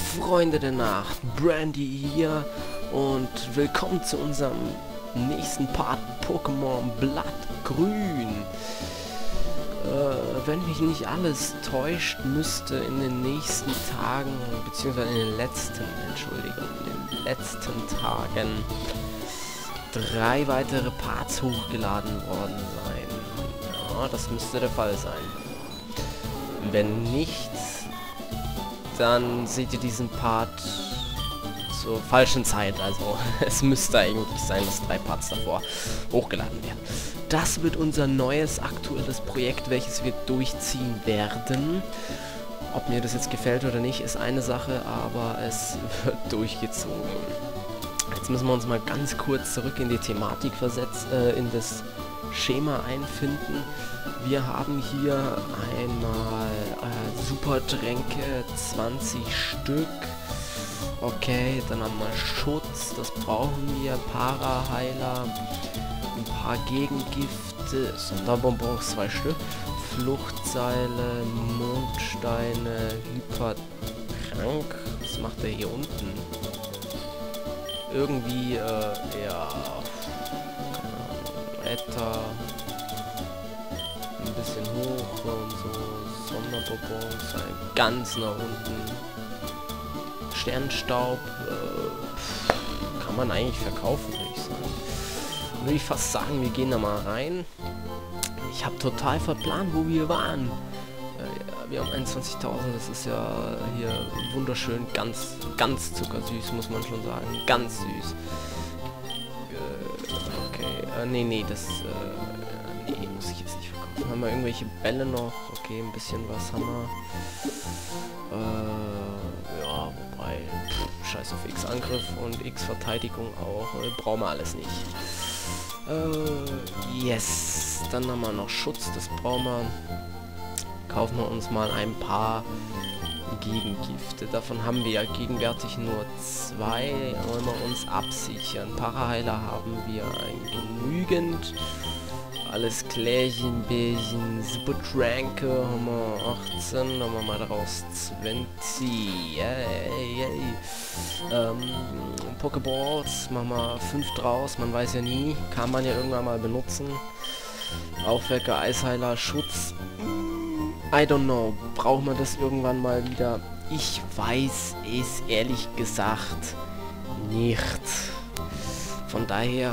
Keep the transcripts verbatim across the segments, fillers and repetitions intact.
Freunde der Nacht, Brandy hier und willkommen zu unserem nächsten Part Pokémon Blattgrün. Äh, wenn mich nicht alles täuscht, müsste in den nächsten Tagen, beziehungsweise in den letzten, Entschuldigung, in den letzten Tagen drei weitere Parts hochgeladen worden sein. Ja, das müsste der Fall sein. Wenn nicht, dann seht ihr diesen Part zur falschen Zeit. Also es müsste eigentlich sein, dass drei Parts davor hochgeladen werden. Das wird unser neues aktuelles Projekt, welches wir durchziehen werden. Ob mir das jetzt gefällt oder nicht, ist eine Sache, aber es wird durchgezogen. Jetzt müssen wir uns mal ganz kurz zurück in die Thematik versetzen, äh, in das Schema einfinden. Wir haben hier einmal äh, Supertränke, zwanzig Stück. Okay, dann haben wir Schutz, das brauchen wir. Paraheiler, ein paar Gegengifte, Sonderbonbons, zwei Stück. Fluchtseile, Mondsteine, Hypertrank. Was macht der hier unten? Irgendwie, äh, ja... Wetter, ein bisschen hoch und so, Sonderbonbons, ganz nach unten. Sternstaub, äh, kann man eigentlich verkaufen, würde ich sagen. Würde ich fast sagen, wir gehen da mal rein. Ich habe total verplant, wo wir waren. Äh, wir haben einundzwanzigtausend, das ist ja hier wunderschön, ganz, ganz zuckersüß, muss man schon sagen, ganz süß. Äh, nee, nee, das, äh, nee, muss ich jetzt nicht verkaufen. Haben wir irgendwelche Bälle noch? Okay, ein bisschen was haben wir. Äh, ja, wobei, pff, scheiß auf X-Angriff und X-Verteidigung auch. Äh, brauchen wir alles nicht. Äh, yes. Dann haben wir noch Schutz, das brauchen wir. Kaufen wir uns mal ein paar Gegengifte. Davon haben wir ja gegenwärtig nur zwei. Wollen wir uns absichern. Paraheiler haben wir genügend. Alles Klärchen, Bärchen, Supertränke haben wir achtzehn. Dann haben wir mal daraus zwanzig. Yay, yay. Ähm, Pokeballs machen wir fünf draus. Man weiß ja nie. Kann man ja irgendwann mal benutzen. Aufwecker, Eisheiler, Schutz. I don't know. Braucht man das irgendwann mal wieder? Ich weiß es ehrlich gesagt nicht. Von daher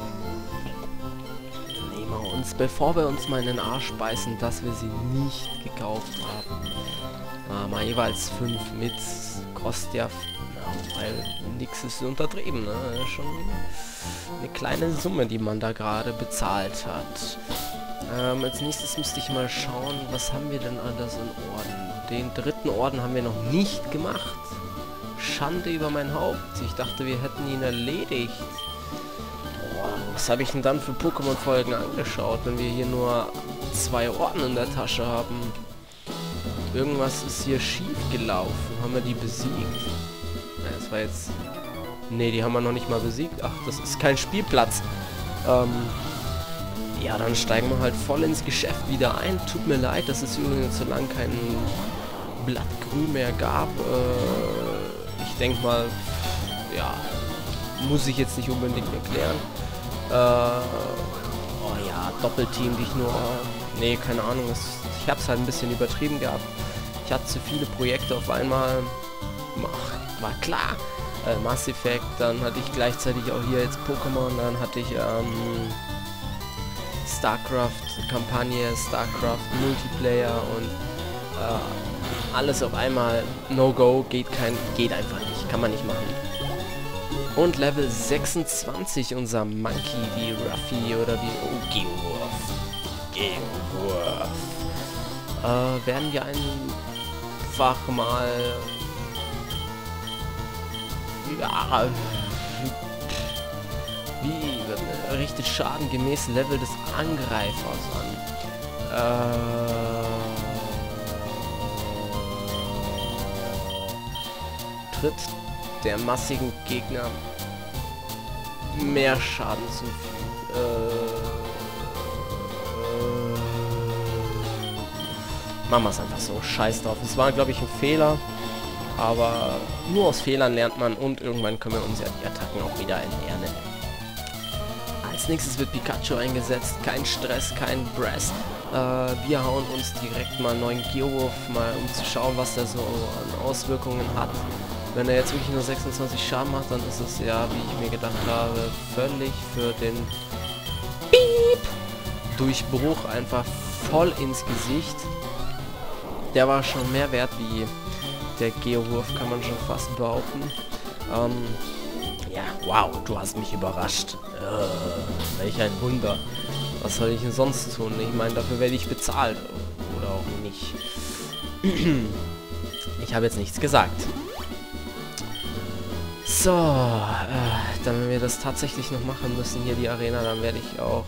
nehmen wir uns, bevor wir uns mal in den Arsch beißen, dass wir sie nicht gekauft haben. Ah, mal jeweils fünf mit. Kostet ja, ja, weil nix ist untertrieben, ne? Schon eine kleine Summe, die man da gerade bezahlt hat. Ähm, als nächstes müsste ich mal schauen, was haben wir denn alles in Orden? Den dritten Orden haben wir noch nicht gemacht. Schande über mein Haupt. Ich dachte, wir hätten ihn erledigt. Boah, was habe ich denn dann für Pokémon-Folgen angeschaut, wenn wir hier nur zwei Orden in der Tasche haben? Irgendwas ist hier schief gelaufen. Haben wir die besiegt? Ja, das war jetzt... Ne, die haben wir noch nicht mal besiegt. Ach, das ist kein Spielplatz. Ähm... Ja, dann steigen wir halt voll ins Geschäft wieder ein. Tut mir leid, dass es übrigens so lange kein Blattgrün mehr gab. Äh, ich denke mal, ja, muss ich jetzt nicht unbedingt erklären. Äh, oh ja, Doppelteam dich nur. Nee, keine Ahnung. Das, ich habe es halt ein bisschen übertrieben gehabt. Ich hatte zu viele Projekte auf einmal. Ach, war klar. Äh, Mass Effect, dann hatte ich gleichzeitig auch hier jetzt Pokémon, dann hatte ich, ähm... StarCraft-Kampagne, StarCraft Multiplayer und äh, alles auf einmal No-Go, geht kein, geht einfach nicht, kann man nicht machen. Und Level sechsundzwanzig, unser Monkey, wie Ruffy oder wie, oh, Geowurf. Geowurf. Äh, werden wir einfach mal, ja, wie richtet Schaden gemäß Level des Angreifers an. Äh, tritt der massigen Gegner mehr Schaden zufügt. Äh, äh, machen wir es einfach so. Scheiß drauf. Es war, glaube ich, ein Fehler. Aber nur aus Fehlern lernt man und irgendwann können wir uns ja die Attacken auch wieder entlernen. Als nächstes wird Pikachu eingesetzt, kein Stress, kein Brass. Äh, wir hauen uns direkt mal einen neuen Geowurf, mal um zu schauen, was der so an Auswirkungen hat. Wenn er jetzt wirklich nur sechsundzwanzig Schaden macht, dann ist es ja, wie ich mir gedacht habe, völlig für den Piep Durchbruch einfach voll ins Gesicht. Der war schon mehr wert wie der Geowurf, kann man schon fast behaupten. Ähm, ja, wow, du hast mich überrascht. Äh, welch ein Wunder. Was soll ich denn sonst tun? Ich meine, dafür werde ich bezahlt. Oder auch nicht. Ich habe jetzt nichts gesagt. So, äh, dann wenn wir das tatsächlich noch machen müssen, hier die Arena, dann werde ich auch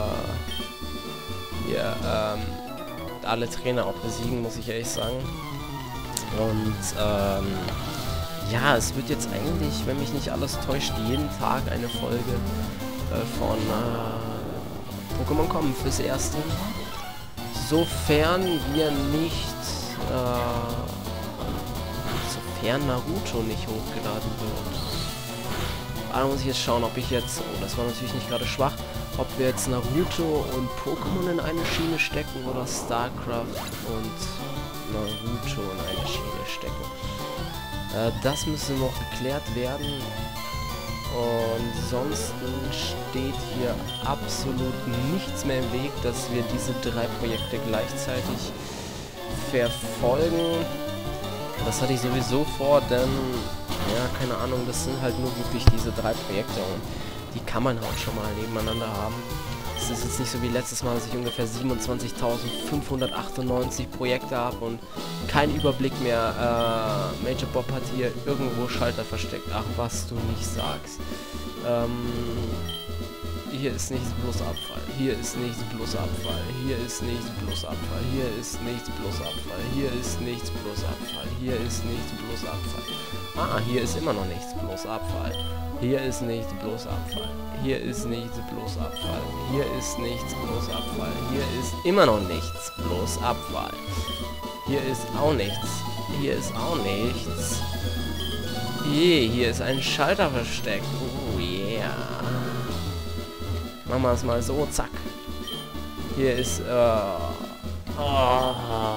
äh, hier ähm, alle Trainer auch besiegen, muss ich ehrlich sagen. Und ähm, ja, es wird jetzt eigentlich, wenn mich nicht alles täuscht, jeden Tag eine Folge äh, von äh, Pokémon kommen fürs Erste. Sofern wir nicht, äh, sofern Naruto nicht hochgeladen wird. Da muss ich jetzt schauen, ob ich jetzt, oh, das war natürlich nicht gerade schwach, ob wir jetzt Naruto und Pokémon in eine Schiene stecken oder StarCraft und Naruto in eine Schiene stecken. Äh, das müsste noch geklärt werden. Und sonst steht hier absolut nichts mehr im Weg, dass wir diese drei Projekte gleichzeitig verfolgen. Das hatte ich sowieso vor, denn, ja, keine Ahnung, das sind halt nur wirklich diese drei Projekte und die kann man auch schon mal nebeneinander haben. Es ist jetzt nicht so wie letztes Mal, dass ich ungefähr siebenundzwanzigtausendfünfhundertachtundneunzig Projekte habe und keinen Überblick mehr. Äh, Major Bob hat hier irgendwo Schalter versteckt. Ach, was du nicht sagst. Ähm, hier ist nichts bloß Abfall. Hier ist nichts bloß Abfall. Hier ist nichts bloß Abfall. Hier ist nichts bloß Abfall. Hier ist nichts bloß Abfall. Hier ist nichts bloß Abfall. Ah, hier ist immer noch nichts bloß Abfall. Hier ist nichts bloß Abfall. Hier ist nichts bloß Abfall. Hier ist nichts bloß Abfall. Hier ist immer noch nichts bloß Abfall. Hier ist auch nichts. Hier ist auch nichts. Je, hier ist ein Schalter versteckt. Oh yeah. Machen wir es mal so, zack. Hier ist, äh... Oh.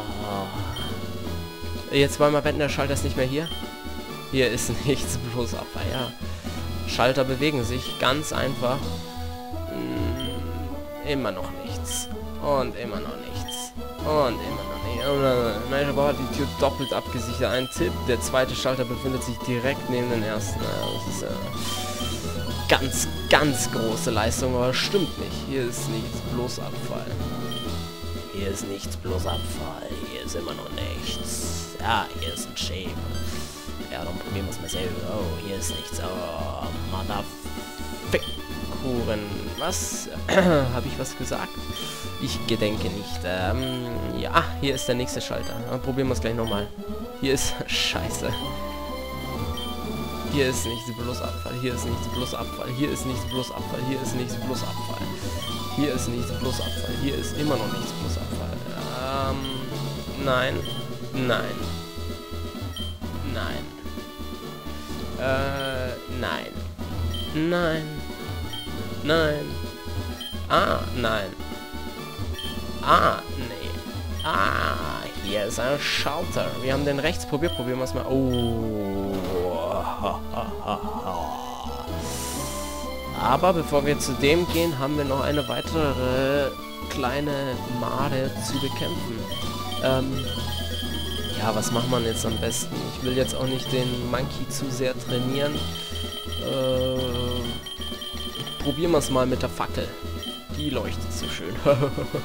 Jetzt wollen wir wetten, der Schalter ist nicht mehr hier. Hier ist nichts bloß Abfall, ja. Schalter bewegen sich ganz einfach. Hm, immer noch nichts. Und immer noch nichts. Und immer noch nichts. Und äh, Major Bob hat die Tür doppelt abgesichert. Ein Tipp, der zweite Schalter befindet sich direkt neben den ersten. Ja, das ist äh, ganz, ganz große Leistung, aber stimmt nicht. Hier ist nichts bloß Abfall. Hier ist nichts bloß Abfall. Hier ist immer noch nichts. Ja, hier ist ein Shape. Ja, dann probieren wir es mal selber. Oh, hier ist nichts. Oh, Motherfuck-Kuren. Was? Habe ich was gesagt? Ich gedenke nicht. Ähm, ja, hier ist der nächste Schalter. Dann probieren wir es gleich nochmal. Hier ist... Scheiße. Hier ist nichts bloß Abfall. Hier ist nichts bloß Abfall. Hier ist nichts bloß Abfall. Hier ist nichts bloß Abfall. Hier ist nichts bloß Abfall. Hier ist immer noch nichts bloß Abfall. Ähm, nein. Nein. Nein. Äh, nein. Nein. Nein. Ah, nein. Ah, nee. Ah, hier ist ein Schalter. Wir haben den rechts. Probier, probieren wir es mal. Oh. Aber bevor wir zu dem gehen, haben wir noch eine weitere kleine Made zu bekämpfen. Ähm, ja, was macht man jetzt am besten? Ich will jetzt auch nicht den Monkey zu sehr trainieren. Äh, probieren wir es mal mit der Fackel. Die leuchtet so schön. Ja,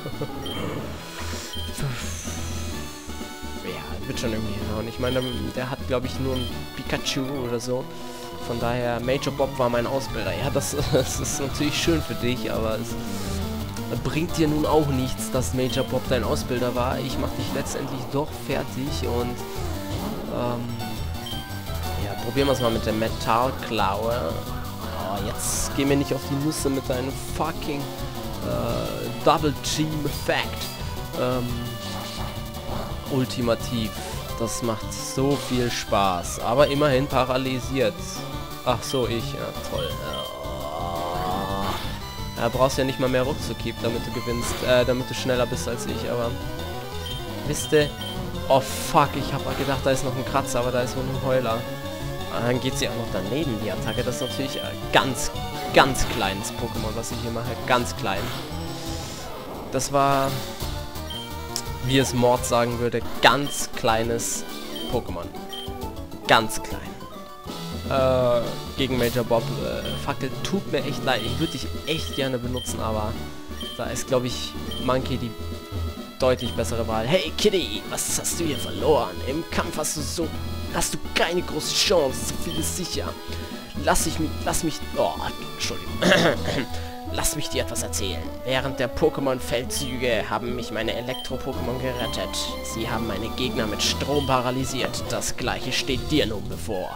wird schon irgendwie hinhauen. Ich meine, der hat, glaube ich, nur ein Pikachu oder so. Von daher, Major Bob war mein Ausbilder. Ja, das, das ist natürlich schön für dich, aber es bringt dir nun auch nichts, dass Major Bob dein Ausbilder war. Ich mache dich letztendlich doch fertig und ähm, ja, probieren wir es mal mit der Metallklaue. Oh, jetzt geh mir nicht auf die Nüsse mit deinem fucking äh, Double Team Effect. Ähm, ultimativ. Das macht so viel Spaß. Aber immerhin paralysiert. Ach so, ich. Ja, toll. Ja, brauchst ja nicht mal mehr Ruckzuck-Keep, damit du gewinnst. Äh, damit du schneller bist als ich. Aber, wisst ihr... Oh, fuck. Ich habe gedacht, da ist noch ein Kratzer, aber da ist wohl ein Heuler. Und dann geht sie auch noch daneben, die Attacke. Das ist natürlich äh, ganz, ganz kleines Pokémon, was ich hier mache. Ganz klein. Das war... wie es Mord sagen würde, ganz kleines Pokémon. Ganz klein. Äh, gegen Major Bob. Äh, Fackel, tut mir echt leid. Ich würde dich echt gerne benutzen, aber da ist, glaube ich, Monkey die deutlich bessere Wahl. Hey, Kitty, was hast du hier verloren? Im Kampf hast du so... hast du keine große Chance. So viel ist sicher. Lass ich mich... Lass mich... Oh, Entschuldigung. Lass mich dir etwas erzählen. Während der Pokémon-Feldzüge haben mich meine Elektro-Pokémon gerettet. Sie haben meine Gegner mit Strom paralysiert. Das gleiche steht dir nun bevor.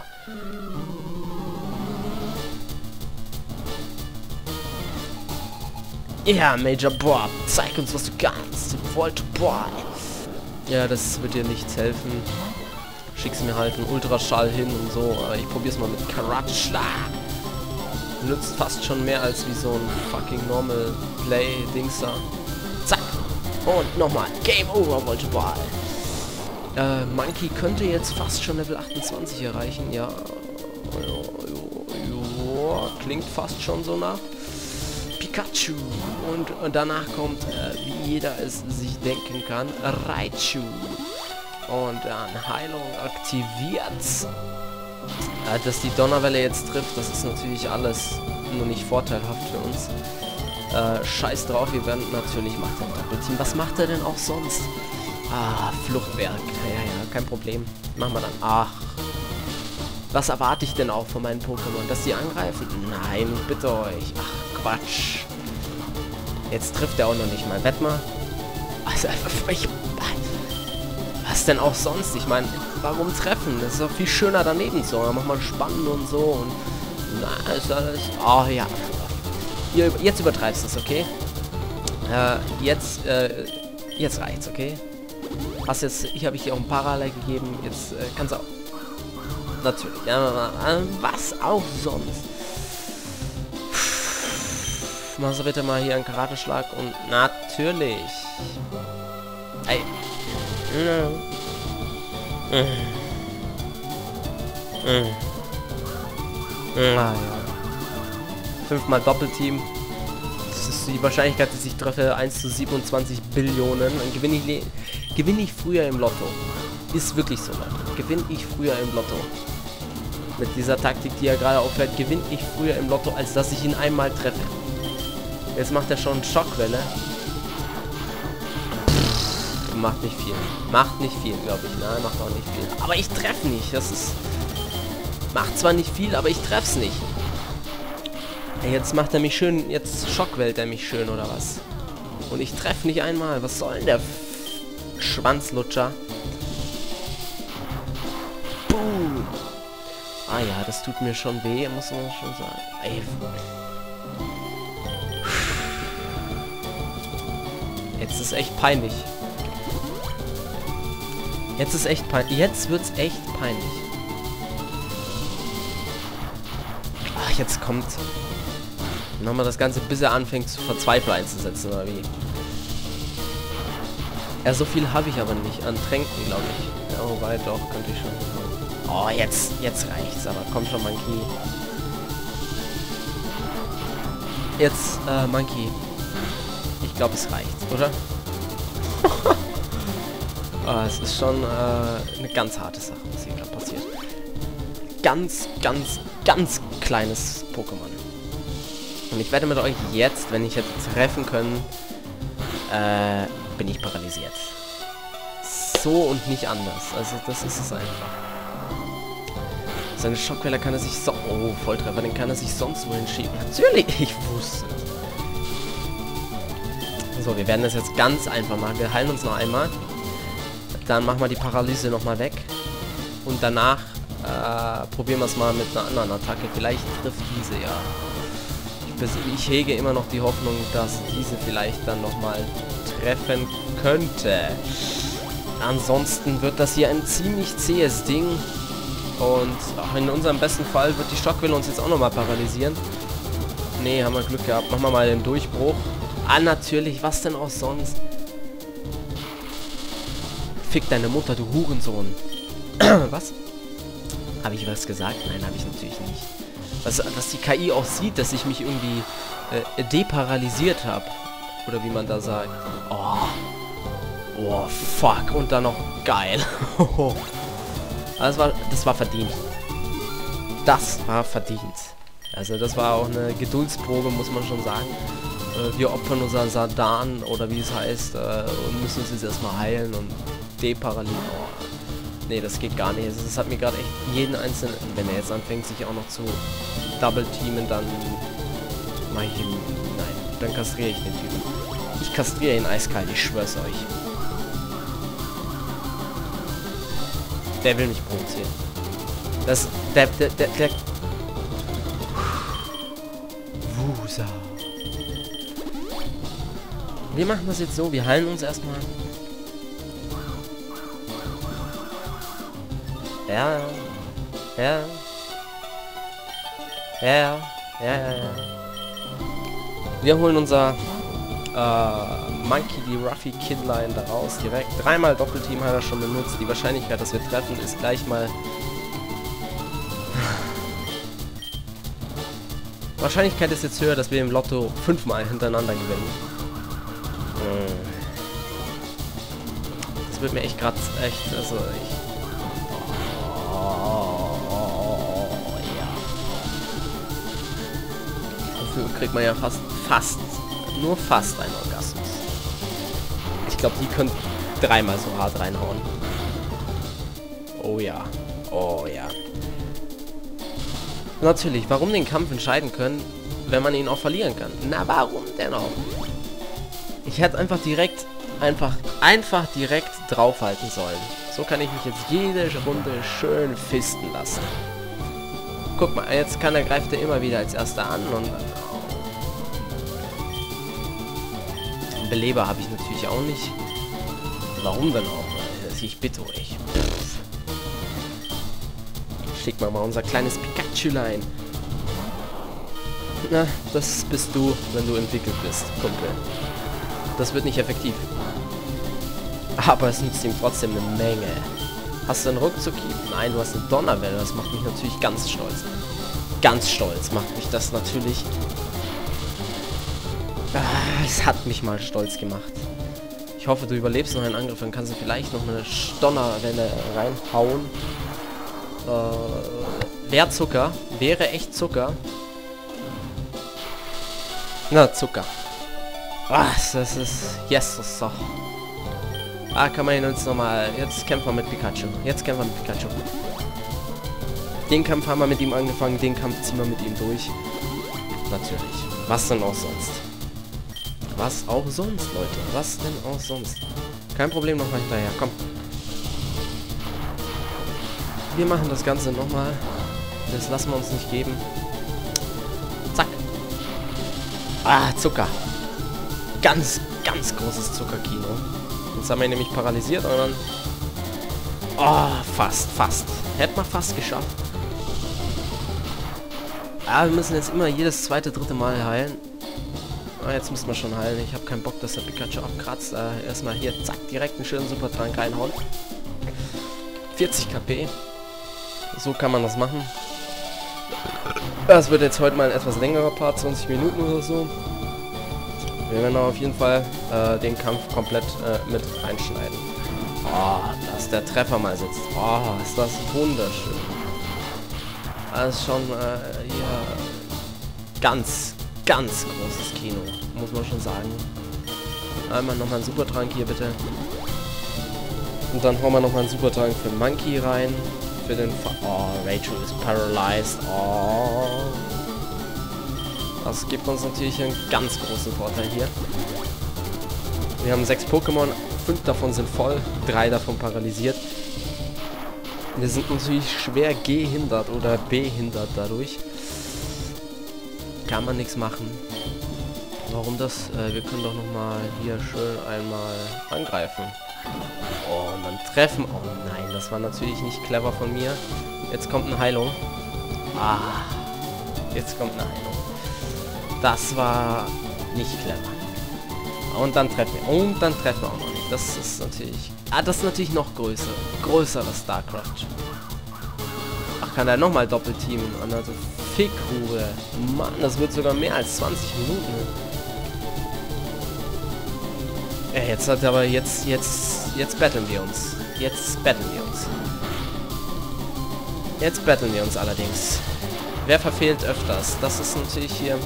Ja, Major Bob, zeig uns, was du kannst. Volt Boy. Ja, das wird dir nichts helfen. Schickst mir halt einen Ultraschall hin und so. Aber ich probier's mal mit Karate-Schlag. Nützt fast schon mehr als wie so ein fucking normal Play-Dingser. Zack. Und nochmal. Game over, Volt Boy. Äh, Monkey könnte jetzt fast schon Level achtundzwanzig erreichen. Ja. Jo, jo, jo. Klingt fast schon so nach Pikachu. Und, und danach kommt, äh, wie jeder es sich denken kann, Raichu. Und dann Heilung aktiviert. Äh, dass die Donnerwelle jetzt trifft, das ist natürlich alles nur nicht vorteilhaft für uns. Äh, scheiß drauf, wir werden natürlich, macht er ein Doppelteam. Was macht er denn auch sonst? Ah, Fluchtwerk. Ja, ja, kein Problem. Machen wir dann. Ach. Was erwarte ich denn auch von meinen Pokémon? Dass sie angreifen? Nein, bitte euch. Ach, Quatsch. Jetzt trifft er auch noch nicht mal. Wett mal. Also, ich, was denn auch sonst? Ich meine, warum treffen? Das ist doch viel schöner daneben zu. Dann macht man spannend und so. Und na, ist alles... Oh, ja. Ihr, jetzt übertreibst du es, okay? Äh, jetzt, äh, jetzt reicht's, okay? Hast jetzt... Ich habe ich dir auch ein Parallel gegeben. Jetzt äh, kannst du auch... Natürlich. Ja, was auch sonst. Mach bitte mal hier einen Karateschlag und natürlich. Ey. Mm. Mm. Mm. Ah, ja. Fünfmal Doppelteam. Das ist die Wahrscheinlichkeit, dass ich treffe, eins zu siebenundzwanzig Billionen. Dann gewinne ich, gewinne ich früher im Lotto. Ist wirklich so, Leute. Gewinne ich früher im Lotto. Mit dieser Taktik, die er gerade aufhört, gewinne ich früher im Lotto, als dass ich ihn einmal treffe. Jetzt macht er schon Schockwelle. Macht nicht viel. Macht nicht viel, glaube ich. Nein, macht auch nicht viel. Aber ich treffe nicht. Das ist... Macht zwar nicht viel, aber ich treffe es nicht. Jetzt macht er mich schön... Jetzt schockwellt er mich schön, oder was? Und ich treffe nicht einmal. Was soll denn der Schwanzlutscher? Boom. Ah ja, das tut mir schon weh, muss man schon sagen. Ey. Jetzt ist echt peinlich. Jetzt ist echt peinlich. Jetzt wird's echt peinlich. Ach, jetzt kommt... Machen wir das Ganze, bis er anfängt zu Verzweifler einzusetzen, oder wie? Ja, so viel habe ich aber nicht an Tränken, glaube ich. Ja, wobei, doch, könnte ich schon. Oh, jetzt, jetzt reicht's, aber komm schon, Monkey. Jetzt, äh, Monkey. Ich glaube, es reicht, oder? Oh, es ist schon äh, eine ganz harte Sache, was hier gerade passiert. Ganz, ganz, ganz kleines Pokémon. Und ich werde mit euch jetzt, wenn ich hätte treffen können, äh, bin ich paralysiert. So und nicht anders. Also das ist es einfach. Seine Schockwelle kann er sich so... Oh, Volltreffer, den kann er sich sonst wohin schieben. Natürlich, ich wusste. So, wir werden das jetzt ganz einfach machen. Wir heilen uns noch einmal. Dann machen wir die Paralyse nochmal weg. Und danach äh, probieren wir es mal mit einer anderen Attacke. Vielleicht trifft diese ja. Ich, ich hege immer noch die Hoffnung, dass diese vielleicht dann nochmal treffen könnte. Ansonsten wird das hier ein ziemlich zähes Ding. Und ach, in unserem besten Fall wird die Schockwelle uns jetzt auch nochmal paralysieren. Nee, haben wir Glück gehabt. Machen wir mal den Durchbruch. Ah, natürlich. Was denn auch sonst? Fick deine Mutter, du Hurensohn. Was? Habe ich was gesagt? Nein, habe ich natürlich nicht. Was, dass die K I auch sieht, dass ich mich irgendwie äh, deparalysiert habe. Oder wie man da sagt. Oh. Oh, fuck. Und dann noch geil. das, war, das war verdient. Das war verdient. Also das war auch eine Geduldsprobe, muss man schon sagen. Äh, wir opfern unser Sardan, oder wie es heißt, äh, und müssen uns jetzt erstmal heilen und deparalysieren. Oh. Nee, das geht gar nicht. Das hat mir gerade echt jeden einzelnen... Wenn er jetzt anfängt, sich auch noch zu double-teamen, dann mach ich ihn... Nein, dann kastriere ich den Typen. Ich kastriere ihn eiskalt, ich schwör's euch. Der will mich provozieren. Das... Der... Der... Der... der Wusa. Wir machen das jetzt so, wir heilen uns erstmal. Ja, ja, ja, ja, ja, ja. Wir holen unser äh, Monkey D. Ruffy Kidline da raus, direkt. Dreimal Doppelteam hat er schon benutzt. Die Wahrscheinlichkeit, dass wir treffen, ist gleich mal... Wahrscheinlichkeit ist jetzt höher, dass wir im Lotto fünfmal hintereinander gewinnen. Das wird mir echt gerade echt, also ich... Kriegt man ja fast, fast, nur fast einen Orgasmus. Ich glaube, die können dreimal so hart reinhauen. Oh ja, oh ja. Natürlich, warum den Kampf entscheiden können, wenn man ihn auch verlieren kann? Na, warum denn auch? Ich hätte einfach direkt, einfach, einfach direkt draufhalten sollen. So kann ich mich jetzt jede Runde schön fisten lassen. Guck mal, jetzt kann er, greift er immer wieder als erster an und... Beleber habe ich natürlich auch nicht. Warum denn auch? Ich bitte euch. Schick mal mal unser kleines Pikachu-Lein. Na, das bist du, wenn du entwickelt bist, Kumpel. Das wird nicht effektiv. Aber es nützt ihm trotzdem eine Menge. Hast du einen Ruckzuck? Nein, du hast eine Donnerwelle. Das macht mich natürlich ganz stolz. Ganz stolz macht mich das natürlich... Es hat mich mal stolz gemacht. Ich hoffe, du überlebst noch einen Angriff. Dann kannst du vielleicht noch eine Donnerwelle reinhauen. Äh, Wäre Zucker. Wäre echt Zucker. Na, Zucker. Ah, das ist... Yes, das ist doch... Ah, kann man ihn jetzt nochmal... Jetzt kämpfen wir mit Pikachu. Jetzt kämpfen wir mit Pikachu. Den Kampf haben wir mit ihm angefangen. Den Kampf ziehen wir mit ihm durch. Natürlich. Was denn auch sonst? Was auch sonst, Leute. Was denn auch sonst? Kein Problem, nochmal hinterher. Komm. Wir machen das Ganze nochmal. Das lassen wir uns nicht geben. Zack. Ah, Zucker. Ganz, ganz großes Zuckerkino. Jetzt haben wir ihn nämlich paralysiert und dann... Oh, fast, fast. Hätten wir fast geschafft. Ah, wir müssen jetzt immer jedes zweite, dritte Mal heilen. Ah, jetzt müssen wir schon heilen. Ich habe keinen Bock, dass der Pikachu abkratzt. Äh, erstmal hier, zack, direkt einen schönen Supertrank reinhauen. vierzig KP. So kann man das machen. Das wird jetzt heute mal ein etwas längerer Part, zwanzig Minuten oder so. Wir werden auf jeden Fall äh, den Kampf komplett äh, mit reinschneiden. Oh, dass der Treffer mal sitzt. Oh, ist das wunderschön. Das ist schon äh, hier ganz, ganz großes Kino, muss man schon sagen. Einmal nochmal einen Supertrank hier, bitte. Und dann hauen wir nochmal einen Supertrank für Monkey rein. Für den... Fa oh, Rachel ist paralyzed. Oh. Das gibt uns natürlich einen ganz großen Vorteil hier. Wir haben sechs Pokémon, fünf davon sind voll, drei davon paralysiert. Wir sind natürlich schwer gehindert oder behindert dadurch. Kann man nichts machen. Warum das? Äh, wir können doch nochmal hier schön einmal angreifen. Oh, und dann treffen... Oh nein, das war natürlich nicht clever von mir. Jetzt kommt eine Heilung. Ah, jetzt kommt eine Heilung. Das war nicht clever. Und dann treffen wir. Und dann treffen wir auch noch nicht. Das ist natürlich... Ah, das ist natürlich noch größer. Größerer StarCraft. Ach, kann er nochmal doppelteamen? Also Fickhure. Mann, das wird sogar mehr als zwanzig Minuten. Ja, jetzt hat er aber jetzt, jetzt, jetzt battlen wir uns. Jetzt battlen wir uns. Jetzt battlen wir uns allerdings. Wer verfehlt öfters? Das ist natürlich hier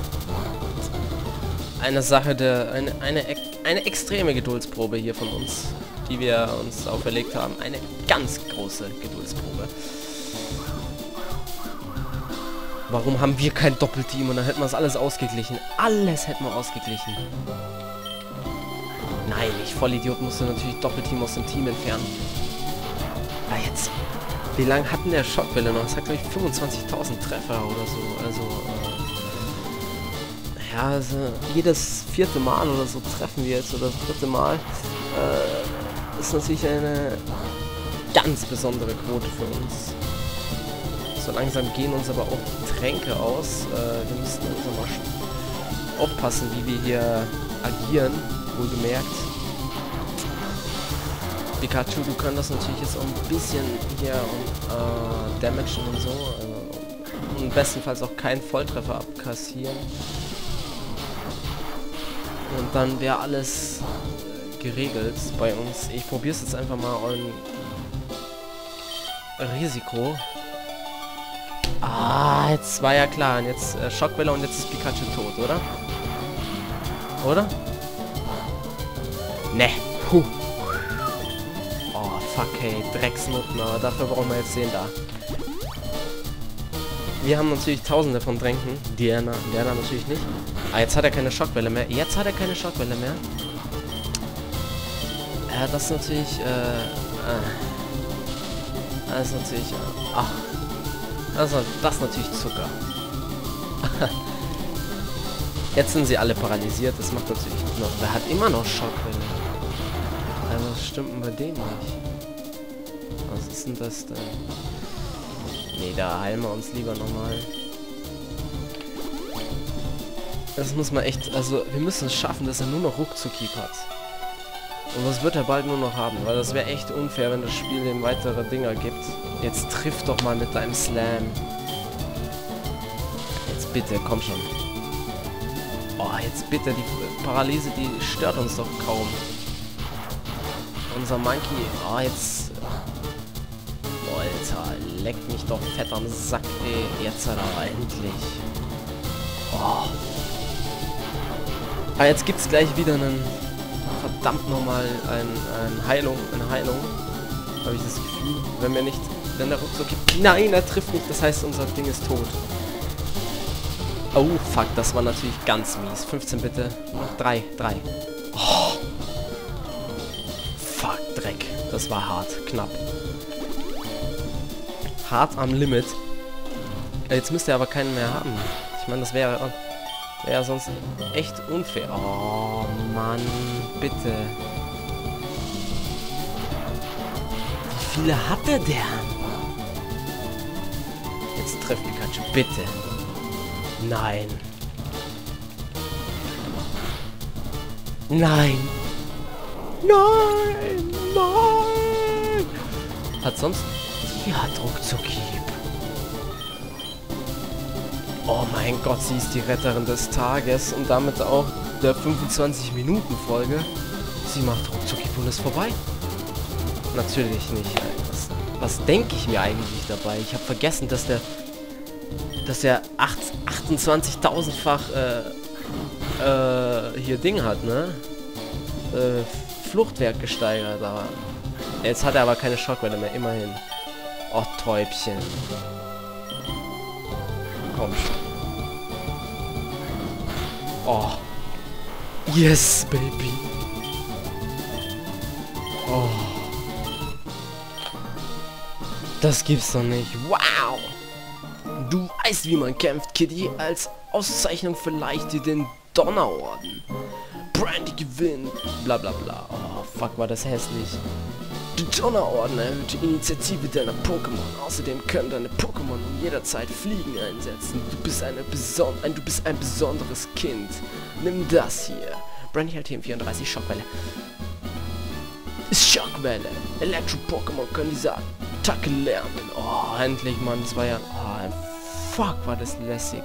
eine Sache der, eine, eine, eine extreme Geduldsprobe hier von uns, die wir uns auferlegt haben. Eine ganz große Geduldsprobe. Warum haben wir kein Doppelteam? Und dann hätten wir es alles ausgeglichen. Alles hätten wir ausgeglichen. Nein, ich Vollidiot musste natürlich Doppelteam aus dem Team entfernen. Ah, jetzt. Wie lange hatten der Schockwelle noch? Das hat, glaube ich, fünfundzwanzigtausend Treffer oder so. Also, äh, ja, also jedes vierte Mal oder so treffen wir jetzt, oder das dritte Mal. Äh, ist natürlich eine ganz besondere Quote für uns. So langsam gehen uns aber auch Tränke aus. Äh, wir müssen also mal aufpassen, wie wir hier agieren. Wohlgemerkt. Pikachu, du kannst natürlich jetzt auch ein bisschen hier äh, damagen und so. Also, und bestenfalls auch keinen Volltreffer abkassieren. Und dann wäre alles geregelt bei uns. Ich probiere es jetzt einfach mal on Risiko. Ah, jetzt war ja klar. Und jetzt äh, Schockwelle und jetzt ist Pikachu tot, oder? Oder? Ne. Puh. Oh, fuck, hey. Drecksnutten, aber dafür brauchen wir jetzt den da. Wir haben natürlich tausende von Tränken. Der da natürlich nicht. Ah, jetzt hat er keine Schockwelle mehr. Jetzt hat er keine Schockwelle mehr. Ja, das ist natürlich, äh, äh. Das ist natürlich, äh, ach. Das, das ist natürlich Zucker. Jetzt sind sie alle paralysiert. Das macht natürlich noch. Wer hat immer noch Schockwelle? Also, was stimmt denn bei dem nicht? Was ist denn das denn? Nee, da heilen wir uns lieber nochmal. Das muss man echt... Also, wir müssen es schaffen, dass er nur noch Ruckzuckieb hat. Und das wird er bald nur noch haben, weil das wäre echt unfair, wenn das Spiel dem weitere Dinger gibt. Jetzt triff doch mal mit deinem Slam. Jetzt bitte, komm schon. Oh, jetzt bitte, die Paralyse, die stört uns doch kaum. Unser Monkey, oh, jetzt... Alter, leckt mich doch fett am Sack, ey. Jetzt hat er endlich. Oh. Ah, jetzt gibt's gleich wieder einen... Verdammt nochmal ein, ein Heilung, eine Heilung. Habe ich das Gefühl, wenn wir nicht... Wenn der Ruckzuck gibt... Nein, er trifft nicht, das heißt, unser Ding ist tot. Oh, fuck, das war natürlich ganz mies. fünfzehn bitte. Noch drei, drei. Oh. Fuck, Dreck. Das war hart, knapp. Hart am Limit. Jetzt müsste er aber keinen mehr haben. Ich meine, das wäre wäre sonst echt unfair. Oh, Mann, bitte. Wie viele hat er denn? Jetzt trifft Pikachu, bitte. Nein. Nein. Nein. Nein. Hat sonst... Ja, Ruckzuckieb. Oh mein Gott, sie ist die Retterin des Tages und damit auch der fünfundzwanzig Minuten Folge. Sie macht Ruckzuckieb und ist vorbei. Natürlich nicht. Was, was denke ich mir eigentlich dabei? Ich habe vergessen, dass der dass der achtundzwanzigtausendfach äh, äh, hier Ding hat, ne? Äh, Fluchtwert gesteigert, aber jetzt hat er aber keine Schockwelle mehr, immerhin. Oh, Täubchen. Komm schon. Oh. Yes, baby. Oh. Das gibt's doch nicht. Wow. Du weißt, wie man kämpft, Kitty. Als Auszeichnung vielleicht dir den Donnerorden. Brandy gewinnt. Bla bla bla. Oh, fuck, war das hässlich. Der Donnerorden erhöht die Initiative deiner Pokémon. Außerdem können deine Pokémon jederzeit Fliegen einsetzen. Du bist, eine beson ein, du bist ein besonderes Kind. Nimm das hier. Brandy hält T M vierunddreißig Schockwelle. Schockwelle. Elektro-Pokémon können diese Attacke lernen. Oh, endlich, Mann. Das war ja... Oh, fuck, war das lässig.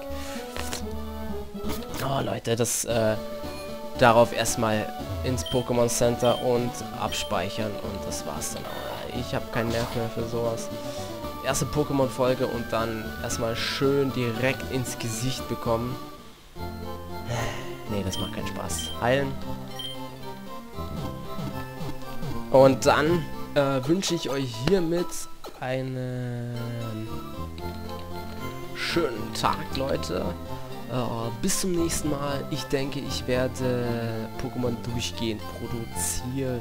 Oh, Leute, das... Äh, darauf erstmal ins Pokémon Center und abspeichern. Und das war's dann auch. Ich habe keinen Nerv mehr für sowas. Erste Pokémon-Folge und dann erstmal schön direkt ins Gesicht bekommen. Nee, das macht keinen Spaß. Heilen. Und dann äh, wünsche ich euch hiermit einen schönen Tag, Leute. Uh, bis zum nächsten Mal. Ich denke, ich werde Pokémon durchgehend produzieren.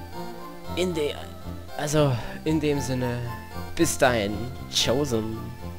In der, also in dem Sinne, bis dahin, Chosen.